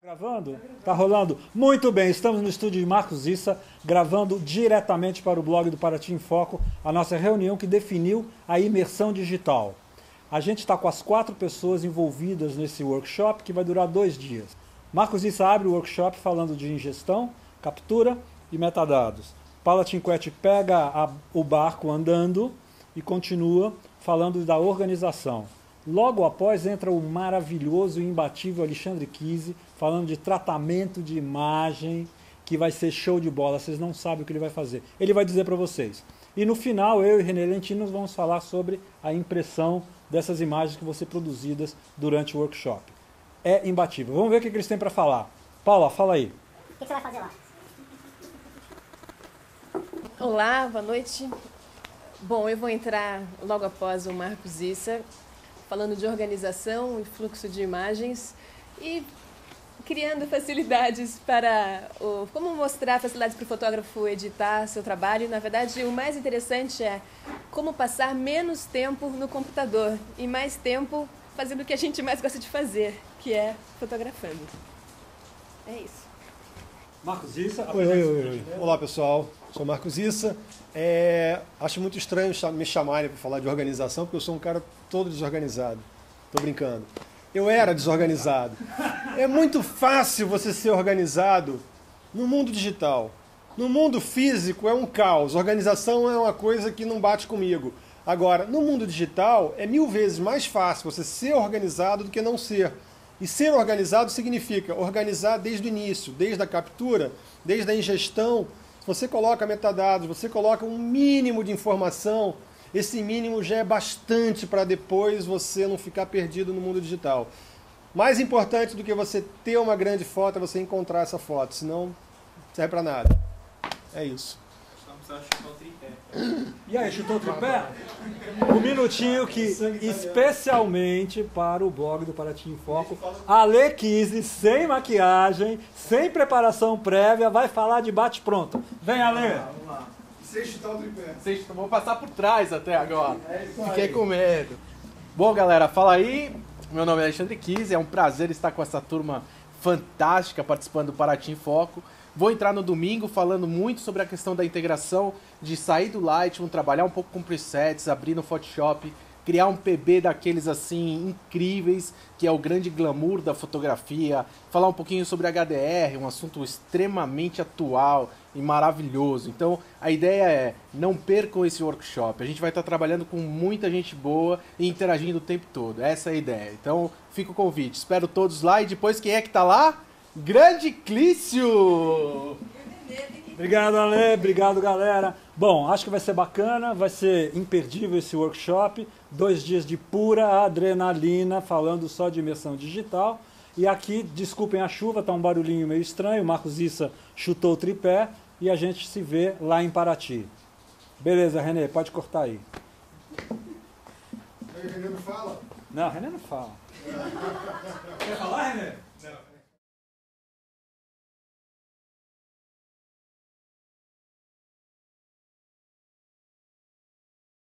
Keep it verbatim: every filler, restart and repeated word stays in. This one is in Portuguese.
Gravando? Tá rolando? Muito bem, estamos no estúdio de Marcos Issa, gravando diretamente para o blog do Paraty em Foco, a nossa reunião que definiu a imersão digital. A gente está com as quatro pessoas envolvidas nesse workshop que vai durar dois dias. Marcos Issa abre o workshop falando de ingestão, captura e metadados. Paula Cinquetti pega a, o barco andando e continua falando da organização. Logo após entra o maravilhoso e imbatível Alexandre Kise, falando de tratamento de imagem, que vai ser show de bola. Vocês não sabem o que ele vai fazer. Ele vai dizer para vocês. E no final, eu e René Lentino vamos falar sobre a impressão dessas imagens que vão ser produzidas durante o workshop. É imbatível. Vamos ver o que eles têm para falar. Paula, fala aí. O que você vai fazer lá? Olá, boa noite. Bom, eu vou entrar logo após o Marcos Issa, falando de organização e fluxo de imagens e criando facilidades para o, como mostrar facilidades para o fotógrafo editar seu trabalho. Na verdade, o mais interessante é como passar menos tempo no computador e mais tempo fazendo o que a gente mais gosta de fazer, que é fotografando. É isso. Marcos Issa. Oi, oi, oi, oi. Olá, pessoal. Sou Marcos Issa. É, acho muito estranho me chamarem para falar de organização, porque eu sou um cara todo desorganizado. Tô brincando. Eu era desorganizado. É muito fácil você ser organizado no mundo digital. No mundo físico é um caos. Organização é uma coisa que não bate comigo. Agora, no mundo digital é mil vezes mais fácil você ser organizado do que não ser. E ser organizado significa organizar desde o início, desde a captura, desde a ingestão. Se você coloca metadados, você coloca um mínimo de informação, esse mínimo já é bastante para depois você não ficar perdido no mundo digital. Mais importante do que você ter uma grande foto é você encontrar essa foto, senão não serve para nada. É isso. E aí, chutou o tripé? Um minutinho que, especialmente para o blog do Paraty em Foco, Ale Kise, sem maquiagem, sem preparação prévia, vai falar de bate-pronto. Vem, Ale! Vamos lá. Sem chutar o tripé. Sem chutar, vou passar por trás até agora. É Fiquei com medo. Bom, galera, fala aí. Meu nome é Alexandre Kise, é um prazer estar com essa turma fantástica participando do Paraty em Foco. Vou entrar no domingo falando muito sobre a questão da integração, de sair do Lightroom, trabalhar um pouco com presets, abrir no Photoshop, criar um P B daqueles assim incríveis, que é o grande glamour da fotografia, falar um pouquinho sobre H D R, um assunto extremamente atual e maravilhoso. Então a ideia é, não percam esse workshop, a gente vai estar trabalhando com muita gente boa e interagindo o tempo todo, essa é a ideia. Então fica o convite, espero todos lá e depois quem é que tá lá? Grande Clício! Obrigado, Ale. Obrigado, galera. Bom, acho que vai ser bacana, vai ser imperdível esse workshop. Dois dias de pura adrenalina, falando só de imersão digital. E aqui, desculpem a chuva, tá um barulhinho meio estranho. O Marcos Issa chutou o tripé e a gente se vê lá em Paraty. Beleza, René, pode cortar aí. Aí, René não fala? Não, René não fala.